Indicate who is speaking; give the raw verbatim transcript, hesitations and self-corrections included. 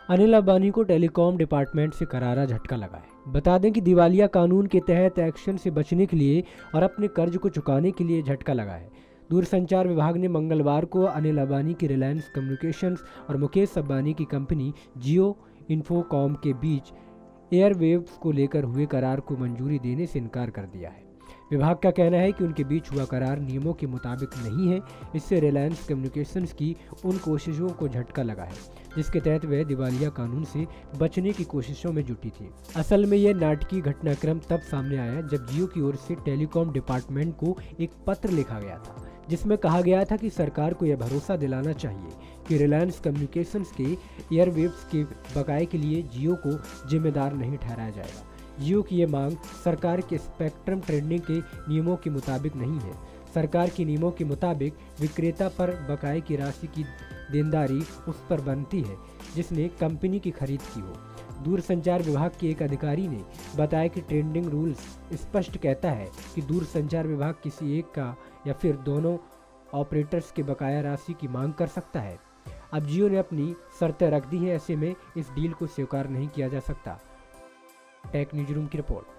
Speaker 1: अनिल अंबानी को telecom department से करारा झटका लगा है। बता दें कि दिवालिया कानून के तहत एक्शन से बचने के लिए और अपने कर्ज को चुकाने के लिए झटका लगा है। दूरसंचार विभाग ने मंगलवार को अनिल अंबानी की रिलायंस कम्युनिकेशंस और मुकेश अंबानी की कंपनी जियो इन्फोकॉम के बीच एयरवेव्स को लेकर हुए करार को मंजूरी देने से इनकार कर दिया है। विभाग का कहना है कि उनके बीच हुआ करार नियमों के मुताबिक नहीं है। इससे रिलायंस कम्युनिकेशंस की उन कोशिशों को झटका लगा है जिसके तहत वह दिवालिया कानून से बचने की कोशिशों में जुटी थी। असल में यह नाटकीय घटनाक्रम तब सामने आया जब जियो की ओर से टेलीकॉम डिपार्टमेंट को एक पत्र लिखा गया था जिसमें कहा गया था कि सरकार को यह भरोसा दिलाना चाहिए कि रिलायंस कम्युनिकेशंस के एयरवेव्स के बकाये के लिए जियो को जिम्मेदार नहीं ठहराया जाएगा। जियो की यह मांग सरकार के स्पेक्ट्रम ट्रेडिंग के नियमों के मुताबिक नहीं है। सरकार के नियमों के मुताबिक विक्रेता पर बकाये की राशि की देनदारी उस पर बनती है जिसने कंपनी की खरीद की हो। दूरसंचार विभाग के एक अधिकारी ने बताया कि ट्रेडिंग रूल्स स्पष्ट कहता है कि दूरसंचार विभाग किसी एक का या फिर दोनों ऑपरेटर्स के बकाया राशि की मांग कर सकता है। अब जियो ने अपनी शर्तें रख दी हैं, ऐसे में इस डील को स्वीकार नहीं किया जा सकता। टेक न्यूज रूम की रिपोर्ट।